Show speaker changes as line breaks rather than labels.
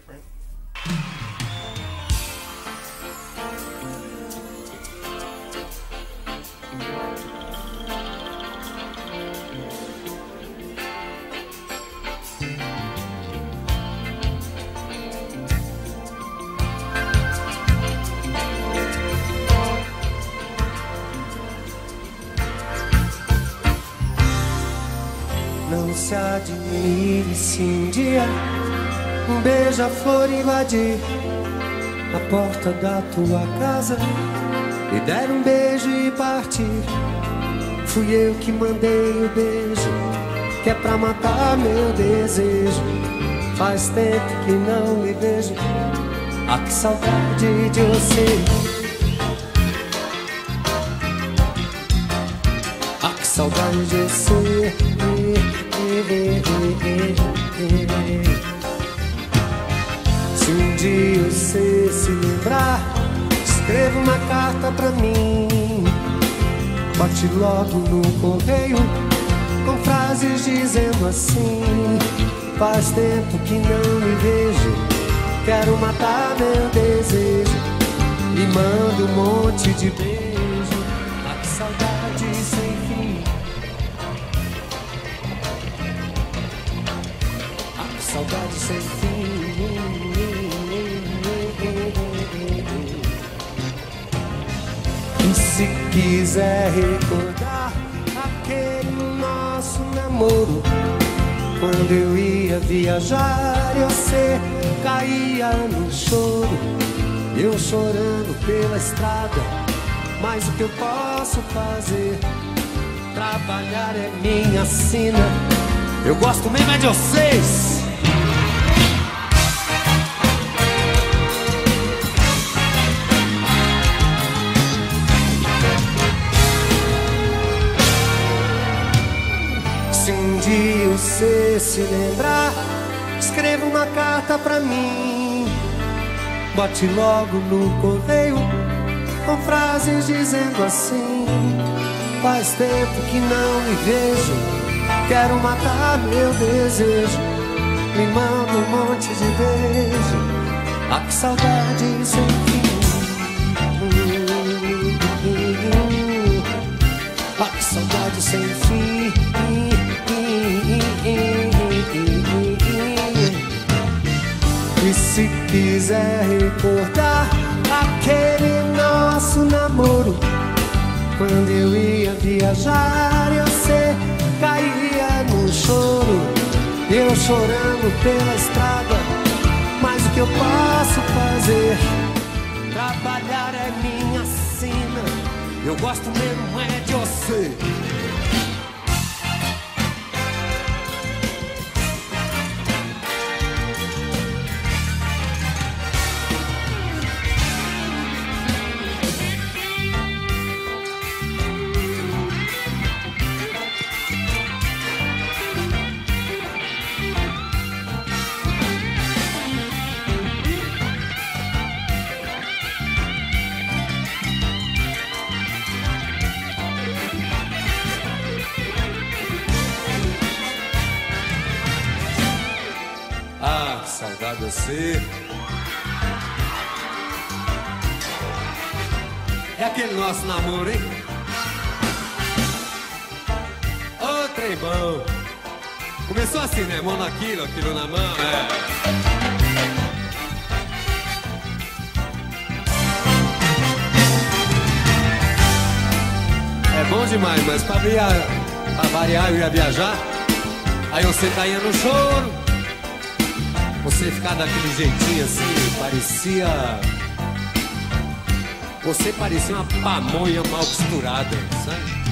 friend.
Não se admire se um dia um beija-flor invadir a porta da tua casa e der um beijo e partir. Fui eu que mandei o beijo, que é pra matar meu desejo. Faz tempo que não me vejo, ah, que saudade de você. Ah, que saudade de você. Se um dia você se lembrar, escreva uma carta pra mim. Bote logo no correio com frases dizendo assim: faz tempo que não me vejo, quero matar meu desejo. E manda um monte de beijo, ah, que saudade sem fim. Saudade sem fim. E se quiser recordar aquele nosso namoro, quando eu ia viajar e você caía no choro, eu chorando pela estrada, mas o que eu posso fazer? Trabalhar é minha sina, eu gosto mesmo é de vocês. Se um dia você se lembrar, escreva uma carta pra mim. Bote logo no correio com frases dizendo assim: faz tempo que não me vejo, quero matar meu desejo. Me manda um monte de beijo, ah, que saudade sem fim. Ah, que saudade sem fim. E se quiser recordar aquele nosso namoro, quando eu ia viajar e você caía no choro, eu chorando pela estrada, mas o que eu posso fazer? Trabalhar é minha sina, eu gosto mesmo é de você. Saudade de você. É aquele nosso namoro, hein? Ô, trem bom. Começou assim, né? Mão naquilo, aquilo na mão, É bom demais, mas pra variar eu ia viajar, aí você caía no choro. Você ficar daquele jeitinho assim, parecia... Você parecia uma pamonha mal costurada, sabe?